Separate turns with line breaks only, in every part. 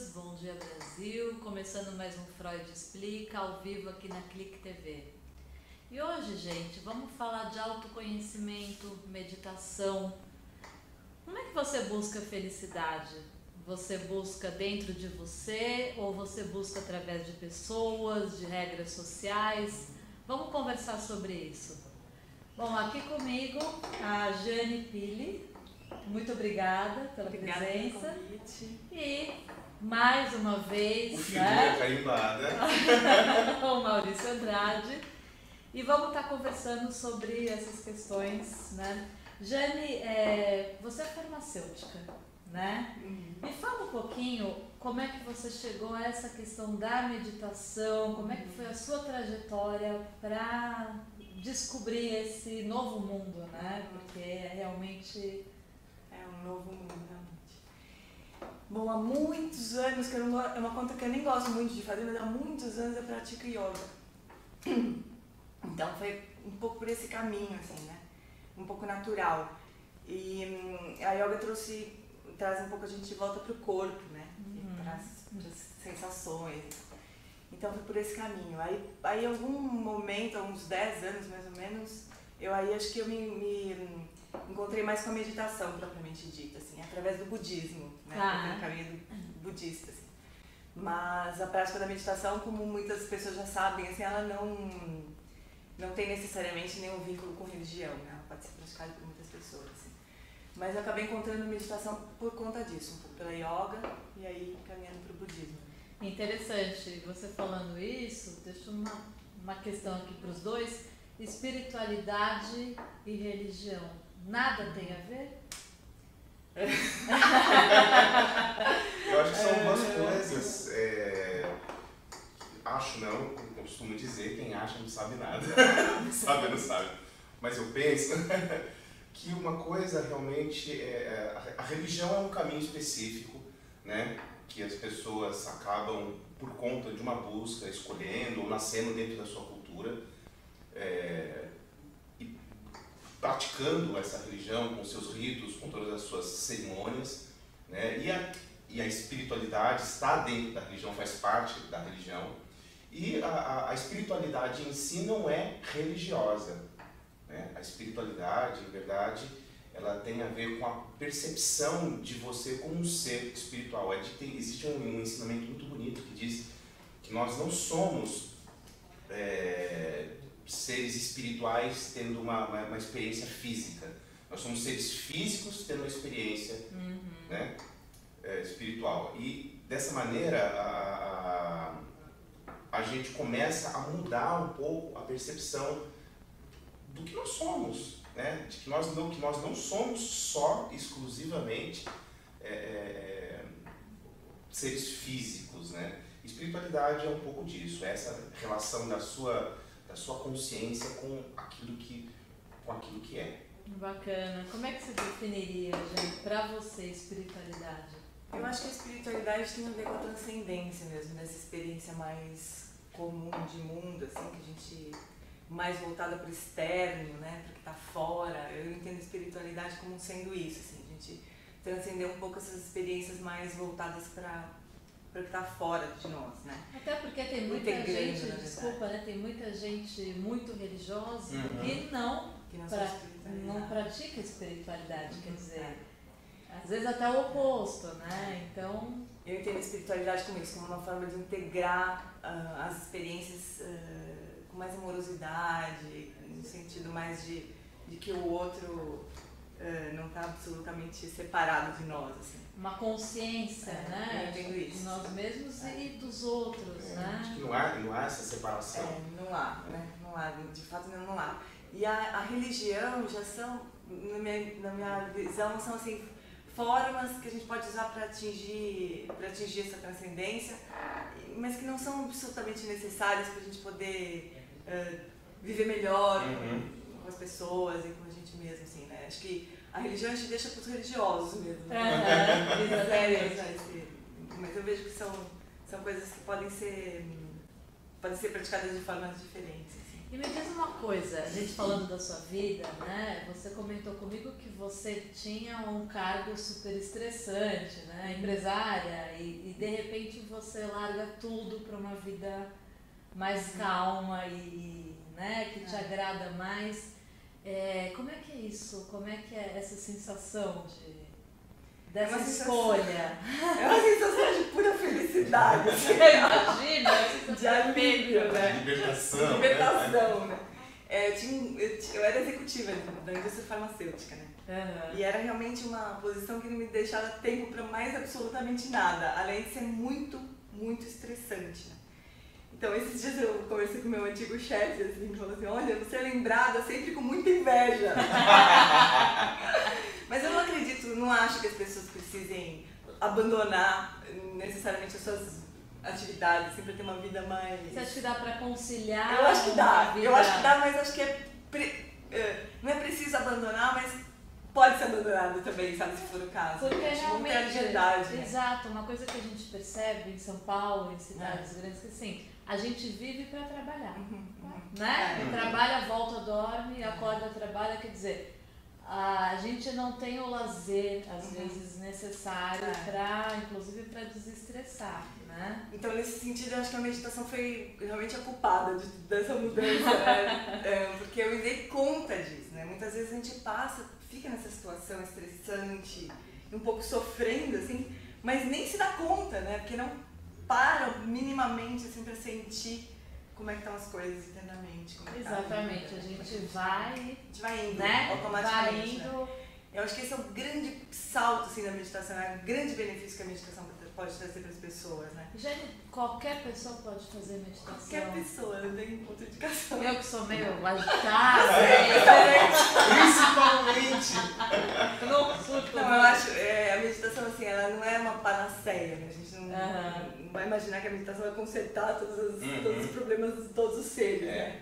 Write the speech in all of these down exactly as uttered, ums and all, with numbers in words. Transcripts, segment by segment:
todas, bom dia Brasil, começando mais um Freud Explica, ao vivo aqui na Clique T V. E hoje, gente, vamos falar de autoconhecimento, meditação. Como é que você busca felicidade? Você busca dentro de você ou você busca através de pessoas, de regras sociais? Vamos conversar sobre isso. Bom, aqui comigo a Jane Pili. Muito obrigada pela
obrigada
presença.
Pelo convite.
E mais uma vez,
o filho
né?
carimbada.
o Maurício Andrade. E vamos estar conversando sobre essas questões, né? Jane, é, você é farmacêutica, né?
Uhum.
Me fala um pouquinho como é que você chegou a essa questão da meditação, como é que foi a sua trajetória para descobrir esse novo mundo, né? Porque é realmente...
É um novo mundo, realmente. Bom, há muitos anos, que eu não gosto, é uma conta que eu nem gosto muito de fazer, mas há muitos anos eu pratico yoga. Então foi um pouco por esse caminho, assim, né? Um pouco natural. E hum, a yoga trouxe, traz um pouco a gente de volta para o corpo, né?
Uhum.
Para as sensações. Então foi por esse caminho. Aí, aí em algum momento, há uns dez anos mais ou menos, eu aí acho que eu me, me encontrei mais com a meditação propriamente dita, assim, através do budismo, né?
Ah.
O caminho do budista, assim. Mas a prática da meditação, como muitas pessoas já sabem, assim, ela não, não tem necessariamente nenhum vínculo com religião, né? Ela pode ser praticada por muitas pessoas, assim. Mas eu acabei encontrando meditação por conta disso, um pouco pela yoga e aí caminhando para o budismo.
Interessante, você falando isso, deixa uma, uma questão aqui para os dois, espiritualidade e religião, nada tem a ver?
Eu acho que são duas coisas, é, acho não, eu costumo dizer, quem acha não sabe nada, sabe não sabe, mas eu penso que uma coisa realmente, é, a religião é um caminho específico, né? Que as pessoas acabam, por conta de uma busca, escolhendo ou nascendo dentro da sua cultura, é, e praticando essa religião com seus ritos, com todas as suas cerimônias, né? E, a, e a espiritualidade está dentro da religião, faz parte da religião, e a, a, a espiritualidade em si não é religiosa, né? A espiritualidade, em verdade, ela tem a ver com a percepção de você como um ser espiritual. É de que tem, existe um, um ensinamento muito bonito que diz que nós não somos é, seres espirituais tendo uma, uma, uma experiência física. Nós somos seres físicos tendo uma experiência
Uhum.
né, é, espiritual. E dessa maneira a, a, a gente começa a mudar um pouco a percepção do que nós somos. Né? De que nós não, que nós não somos só, exclusivamente, é, é, seres físicos, né? Espiritualidade é um pouco disso, é essa relação da sua, da sua consciência com aquilo que, com aquilo que é.
Bacana. Como é que você definiria, gente, para você, espiritualidade?
Eu acho que a espiritualidade tem a ver com a transcendência mesmo, dessa experiência mais comum de mundo, assim, que a gente... mais voltada para o externo, né, para o que está fora. Eu entendo a espiritualidade como sendo isso, assim, a gente transcender um pouco essas experiências mais voltadas para o que está fora de nós, né.
Até porque tem muita
Integrando,
gente,
na
desculpa, né, tem muita gente muito religiosa
Uhum.
que não,
Que não,
pra, não pratica espiritualidade, quer dizer, às vezes até o oposto, né, então...
Eu entendo a espiritualidade como isso, como uma forma de integrar uh, as experiências uh, com mais amorosidade, no sentido mais de, de que o outro uh, não está absolutamente separado de nós, assim.
Uma consciência,
é,
né?
Eu entendo isso.
De nós mesmos
é.
e dos outros,
É,
né?
de que não há, não há essa separação.
É, não há, né? Não há, de fato não, não há. E a, a religião já são, na minha, na minha visão, são assim, formas que a gente pode usar para atingir, para atingir essa transcendência, mas que não são absolutamente necessárias para a gente poder uh, viver melhor
Uhum.
com, com as pessoas e com a gente mesmo, assim, né? Acho que a religião a gente deixa para os religiosos mesmo.
Uhum.
Né? Mas eu vejo que são, são coisas que podem ser, podem ser praticadas de formas diferentes. Assim.
E me diz uma coisa, a gente falando da sua vida, né? Você comentou comigo que você tinha um cargo super estressante, né? Empresária, e, e de repente você larga tudo para uma vida mais calma e, né, que te agrada mais. É, como é que é isso? Como é que é essa sensação de, dessa
é
escolha?
É uma sensação de pura felicidade.
Imagina,
de alívio, né?
Libertação.
De libertação, né? É, eu, tinha, eu, tinha, eu era executiva da indústria farmacêutica, né?
Uhum.
E era realmente uma posição que não me deixava tempo para mais absolutamente nada, além de ser muito, muito estressante, né? Então, esses dias eu conversei com o meu antigo chefe, assim, que falou assim, olha, você é lembrada sempre com muita inveja. Mas eu não acredito, não acho que as pessoas precisem abandonar necessariamente as suas atividades, assim, para ter uma vida mais...
Você acha que dá para conciliar?
Eu acho que dá,
vida...
eu acho que dá, mas acho que é pre... não é preciso abandonar, mas pode ser abandonado também, sabe, se for o caso.
Porque
né?
realmente,
não tem agilidade, né?
Exato, uma coisa que a gente percebe em São Paulo, em cidades é. grandes, que assim, a gente vive para trabalhar,
uhum, uhum.
né?
É.
Trabalha, volta, dorme, acorda, trabalha, quer dizer, a gente não tem o lazer, às uhum. vezes, necessário, é. pra, inclusive para desestressar, né?
Então, nesse sentido, eu acho que a meditação foi realmente a culpada de, dessa mudança, né? é, porque eu me dei conta disso, né? Muitas vezes a gente passa, fica nessa situação estressante, um pouco sofrendo, assim, mas nem se dá conta, né? Porque não para minimamente, assim, para sentir como é que estão as coisas internamente. Como é que
Exatamente,
tá a, vida,
a gente vai...
A gente vai indo,
né?
automaticamente,
vai indo...
né? Eu acho que esse é o grande salto, assim, da meditação, é o grande benefício que a meditação pode trazer para as pessoas, né?
Gente, qualquer pessoa pode fazer meditação.
Qualquer pessoa, não tem outra indicação.
Eu que sou meio agitada.
Principalmente!
Não, surto,
não, eu acho, é, a meditação, assim, ela não é uma panaceia, né? A gente não,
uhum.
não vai imaginar que a meditação vai consertar todos os,
uhum.
todos os problemas de todos os seres,
é.
né?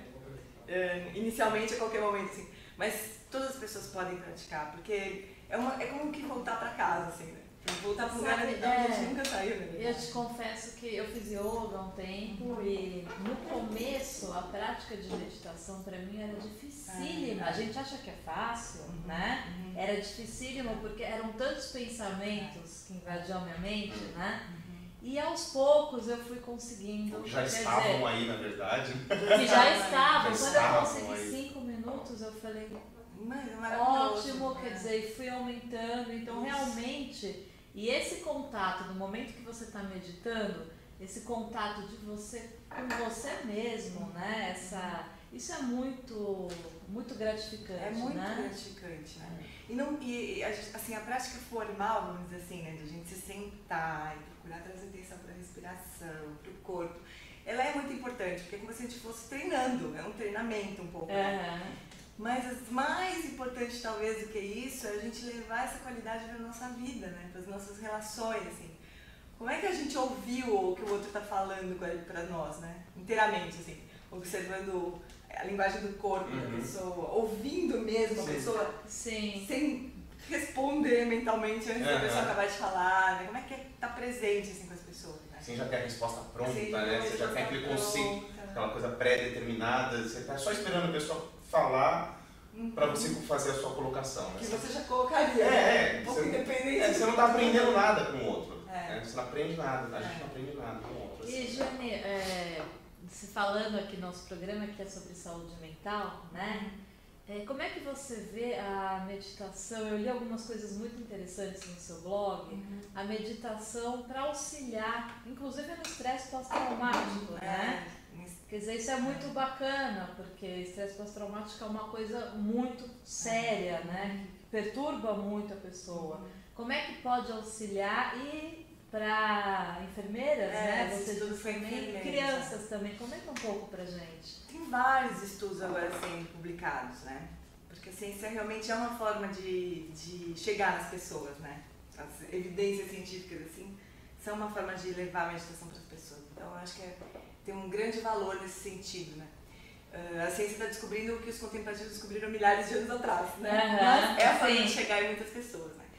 É, inicialmente, a qualquer momento, assim. Mas todas as pessoas podem praticar, porque é, uma, é como que voltar para casa, assim, né? Voltar para um lugar onde a gente nunca saiu, né?
Eu te confesso que eu fiz yoga há um tempo uhum. e no começo a prática de meditação para mim era dificílima. Ah, a gente acha que é fácil, uhum. né? Uhum. Era dificílimo porque eram tantos pensamentos que invadiam a minha mente, né? Uhum. E aos poucos eu fui conseguindo.
Já estavam dizer, aí, na verdade.
Que já estavam.
Já
Quando
estavam
eu consegui
aí.
cinco minutos, eu falei,
Mas,
ótimo, quer dizer, fui aumentando. Então, isso. realmente, e esse contato, no momento que você está meditando, esse contato de você com você mesmo, né? Essa, isso é muito, muito gratificante,
É muito
né?
gratificante, né? É. E, não, e assim, a prática formal, vamos dizer assim, né? De a gente se sentar e procurar trazer atenção para a respiração, para o corpo, ela é muito importante, porque é como se a gente fosse treinando, é um treinamento um pouco,
é.
né? Mas mais importante talvez do que isso é a gente levar essa qualidade para a nossa vida, né? Para as nossas relações, assim. Como é que a gente ouviu o que o outro está falando para nós, né? Inteiramente, assim, observando a linguagem do corpo uhum. da pessoa, ouvindo mesmo Sim. a pessoa
Sim.
sem responder mentalmente antes uhum. da pessoa acabar de falar, né? Como é que é estar tá presente assim, com as pessoas, né?
Você já tem a resposta pronta,
Sim,
né? Você já tem aquele conceito, aquela coisa pré-determinada, você está só esperando a pessoa falar uhum. para você fazer a sua colocação. Né?
Que você já colocaria,
é,
né?
É,
um pouco
você,
independente.
É, você não está aprendendo nada com o outro.
É.
Né? Você não aprende nada, a
é.
gente não aprende nada com o outro. Assim.
E, Jane, é, se falando aqui no nosso programa que é sobre saúde mental, né? É, como é que você vê a meditação? Eu li algumas coisas muito interessantes no seu blog. Uhum. A meditação para auxiliar, inclusive no estresse pós-traumático,
é.
né? Quer dizer, isso é muito bacana, porque estresse pós-traumático é uma coisa muito séria, né? Que perturba muito a pessoa. Como é que pode auxiliar e para enfermeiras,
é,
né? Você disse também, crianças também. Comenta um pouco pra gente.
Tem vários estudos agora sendo publicados, né? Porque a ciência realmente é uma forma de, de chegar nas pessoas, né? As evidências científicas, assim, são uma forma de levar a meditação para as pessoas. Então, eu acho que é, tem um grande valor nesse sentido, né? Uh, a ciência está descobrindo o que os contemplativos descobriram milhares de anos atrás, né?
Uhum,
Mas é a forma
sim.
de chegar em muitas pessoas, né?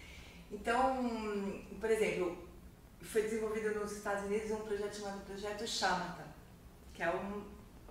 Então, por exemplo, foi desenvolvido nos Estados Unidos um projeto chamado Projeto Shamatha, que é um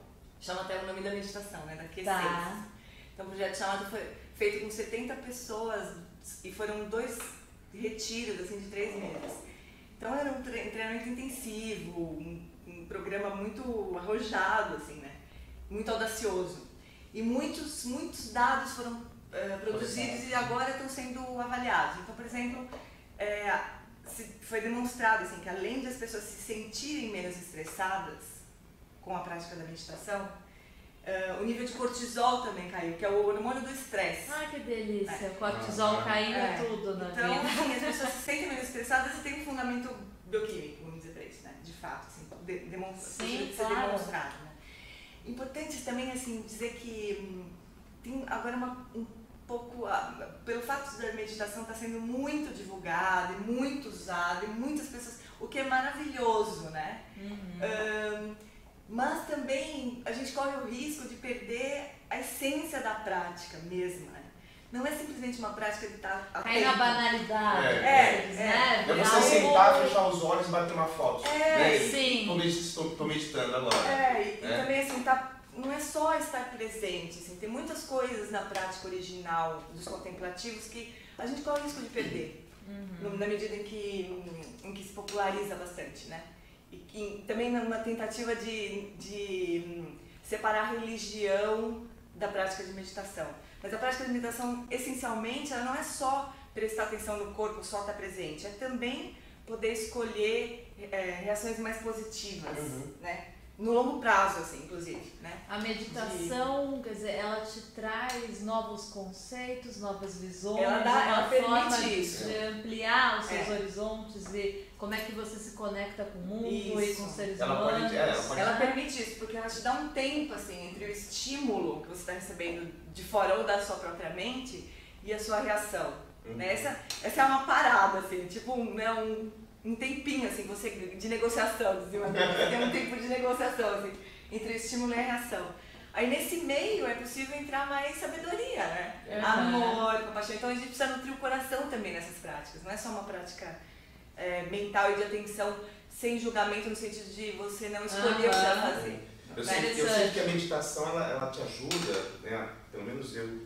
chama até o nome da meditação, né? Da Q seis.
Tá.
Então o projeto chamado foi feito com setenta pessoas e foram dois retiros assim, de três meses. Então era um treinamento intensivo, um, um programa muito arrojado, assim, né? Muito audacioso. E muitos, muitos dados foram uh, produzidos e agora estão sendo avaliados. Então, por exemplo, é, se, foi demonstrado assim, que além de as pessoas se sentirem menos estressadas com a prática da meditação, uh, o nível de cortisol também caiu, que é o hormônio do estresse.
Ai, que delícia,
É.
o cortisol
Ah,
caindo
é.
tudo na
Então,
vida.
assim, as pessoas se sentem menos estressadas e tem um fundamento bioquímico, vamos dizer para isso, né? De fato, assim, de, demonstra,
Sim,
de ser
claro.
demonstrado, né? Importante também, assim, dizer que hum, tem agora uma, um pouco, ah, pelo fato da meditação estar sendo muito divulgada e muito usada e muitas pessoas, o que é maravilhoso, né?
Uhum.
Hum, mas também a gente corre o risco de perder a essência da prática mesmo, né? Não é simplesmente uma prática de estar atento.
Cai na banalidade,
É,
vocês,
é,
né?
É
Virar
você
um-
sentar, fechar os olhos e bater uma foto.
É,
né?
sim.
Tô, medit- tô- tô meditando agora.
É, e, e
É.
também assim, tá, não é só estar presente, assim, tem muitas coisas na prática original dos contemplativos que a gente corre o risco de perder,
Uhum.
no- na medida em que, em que se populariza bastante, né? E, e também numa tentativa de, de hum, separar a religião da prática de meditação. Mas a prática de meditação, essencialmente, ela não é só prestar atenção no corpo, só estar presente, é também poder escolher é, reações mais positivas,
Uhum.
né? No longo prazo, assim, inclusive, né?
A meditação, quer dizer, ela te traz novos conceitos, novas visões,
Ela dá-
uma
ela permite
forma de-
isso.
de ampliar os seus
É.
horizontes e como é que você se conecta com o mundo e
Isso.
com os seres
Ela pode-
humanos.
é, ela pode-
Ela permite isso, porque ela te dá um tempo, assim, entre o estímulo que você está recebendo de fora ou da sua própria mente e a sua reação.
Uhum.
Né? Essa, essa é uma parada, assim, tipo um, né, um, um tempinho, assim, você, de negociação, dizia uma vez. Você tem um tempo de negociação, assim, entre o estímulo e a reação. Aí nesse meio é possível entrar mais sabedoria, né?
Uhum.
Amor, compaixão. Então a gente precisa nutrir o coração também nessas práticas. Não é só uma prática é, mental e de atenção sem julgamento no sentido de você não escolher o que você vai
Aham.
fazer.
Eu
Né?
sinto, eu
Interessante.
sinto que a meditação ela, ela te ajuda, né? Pelo menos eu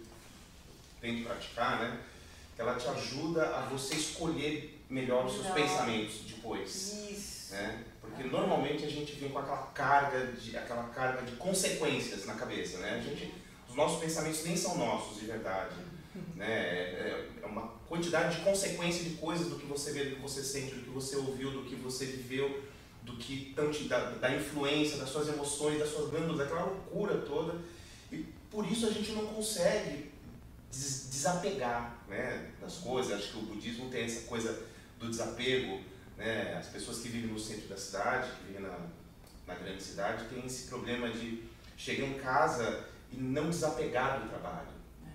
tento praticar, né? Que ela te ajuda a você escolher melhor os seus
Melhor.
pensamentos depois,
Isso.
né? Porque normalmente a gente vem com aquela carga de aquela carga de consequências na cabeça, né? A gente, os nossos pensamentos nem são nossos de verdade, né? É, é uma quantidade de consequência de coisas do que você vê, do que você sente, do que você ouviu, do que você viveu, do que tanto da, da influência das suas emoções, das suas glândulas, daquela loucura toda. E por isso a gente não consegue des- desapegar, né, das coisas. Acho que o budismo tem essa coisa do desapego, né? As pessoas que vivem no centro da cidade, que vivem na, na grande cidade, têm esse problema de chegar em casa e não desapegar do trabalho,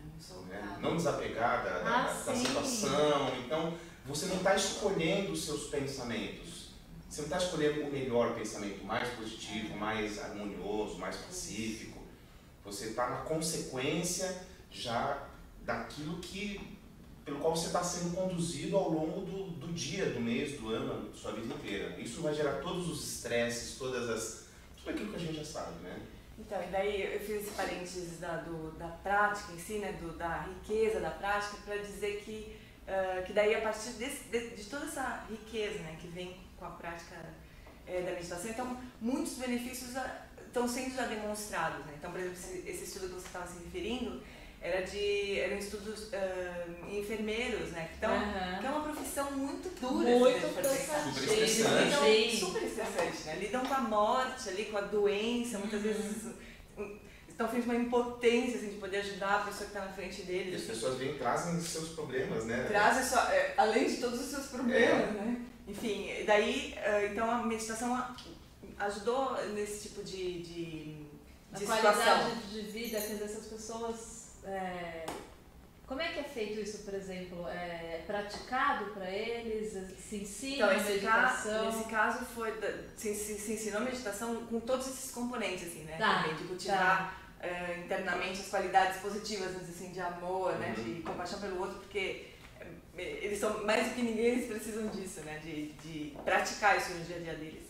né? Não desapegar da, da,
Ah,
da
sim.
situação. Então, você não está escolhendo os seus pensamentos. Você não está escolhendo o melhor pensamento, mais positivo, mais harmonioso, mais pacífico. Você está na consequência já daquilo que, pelo qual você está sendo conduzido ao longo do, do dia, do mês, do ano, da sua vida inteira. Isso vai gerar todos os estresses, todas as... tudo aquilo que a gente já sabe, né?
Então, e daí eu fiz esse parênteses da, do, da prática em si, né, do, da riqueza da prática, para dizer que, uh, que daí a partir desse, de, de toda essa riqueza, né, que vem com a prática é, da meditação, então muitos benefícios a, estão sendo já demonstrados, né? Então, por exemplo, esse, esse estudo que você estava se referindo era de eram estudos uh, em enfermeiros, né? Então,
Aham.
que é uma profissão muito dura.
Muito
se a gente for pensar.
Super
cansativo.
estressante.
Lidam,
Sim.
super estressante, né? Lidam com a morte ali, com a doença, muitas
Uhum.
vezes um, estão frente a uma impotência assim, de poder ajudar a pessoa que está na frente
E
deles.
as
assim.
pessoas vêm e trazem os seus problemas, né?
Trazem só, é, além de todos os seus problemas, né? Enfim, daí, uh, então a meditação a- ajudou nesse tipo de, de,
A
de
qualidade
situação.
de vida, quer dizer, essas pessoas. é, Como é que é feito isso, por exemplo? É praticado para eles? Se ensina
Então,
a
esse caso,
meditação?
nesse caso foi da, se, se, se ensinou a meditação com todos esses componentes, assim, né?
Tá,
Também, de cultivar eh, internamente as qualidades positivas, vamos dizer assim, de amor, né?
Uhum.
De compaixão pelo outro, porque eh, eles são mais do que ninguém, eles precisam disso, né? De, de praticar isso no dia a dia deles.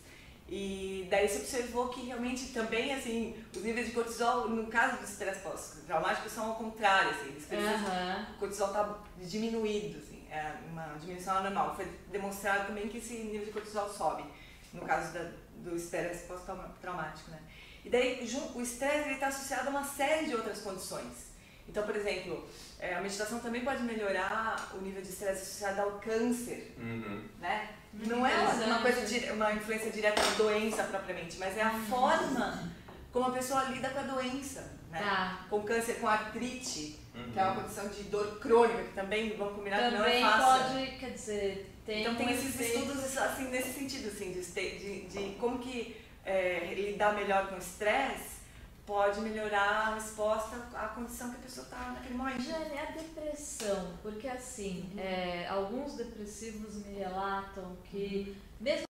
E daí se observou que realmente também, assim, os níveis de cortisol, no caso do estresse pós-traumático, são ao contrário, assim, eles precisam,
Uhum.
o cortisol está diminuído, assim, é uma diminuição anormal. Foi demonstrado também que esse nível de cortisol sobe, no caso da, do estresse pós-traumático, né? E daí o estresse está associado a uma série de outras condições. Então, por exemplo, a meditação também pode melhorar o nível de estresse associado ao câncer,
Uhum.
né? Não é uma, coisa, uma influência direta da doença propriamente, mas é a forma como a pessoa lida com a doença, né?
Tá.
Com câncer, com artrite,
Uhum.
que é uma condição de dor crônica, que também, vamos combinar, que não é
Também
fácil.
pode, quer dizer, tem
Então tem
um
esses
efeito-
estudos assim, nesse sentido, assim, de, de, de como que é, lidar melhor com o estresse pode melhorar a resposta à condição que a pessoa está naquele momento.
Jane, a depressão, porque assim, é, alguns depressivos me relatam que, mesmo